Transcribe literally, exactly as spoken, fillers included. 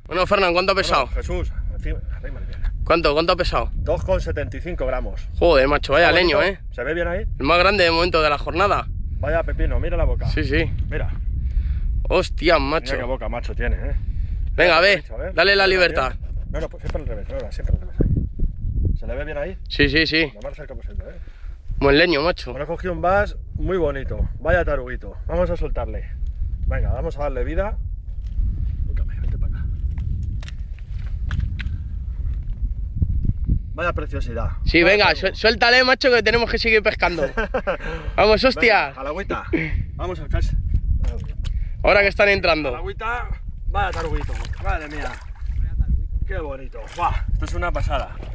Bueno, Fernán, ¿cuánto ha pesado? Bueno, Jesús, encima, arrímale bien. ¿Cuánto? ¿Cuánto ha pesado? dos coma setenta y cinco gramos. Joder, macho, vaya ¿Está leño, bonito? ¿eh? ¿Se ve bien ahí? El más grande de momento de la jornada. Vaya pepino, mira la boca. Sí, sí. Mira, Hostia, mira macho. qué boca, macho, tiene, ¿eh? Venga, ve, Derecho, a ver. dale la Mira, libertad. bien. No, no, pues siempre al revés, ahora, siempre al revés ahí. ¿Se le ve bien ahí? Sí, sí, sí. Lo más cerca posible, ¿eh? Buen leño, macho. Bueno, he cogido un bass muy bonito. Vaya taruguito. Vamos a soltarle. Venga, vamos a darle vida. Búscame, vete para acá. Vaya preciosidad. Sí, Vaya venga, tarugo. su- suéltale, macho, que tenemos que seguir pescando. Vamos, hostia. Venga, a la agüita. Vamos a echarse. Ahora que están A la entrando. agüita. Vaya taruguito. Madre mía. Qué bonito. Buah, esto es una pasada.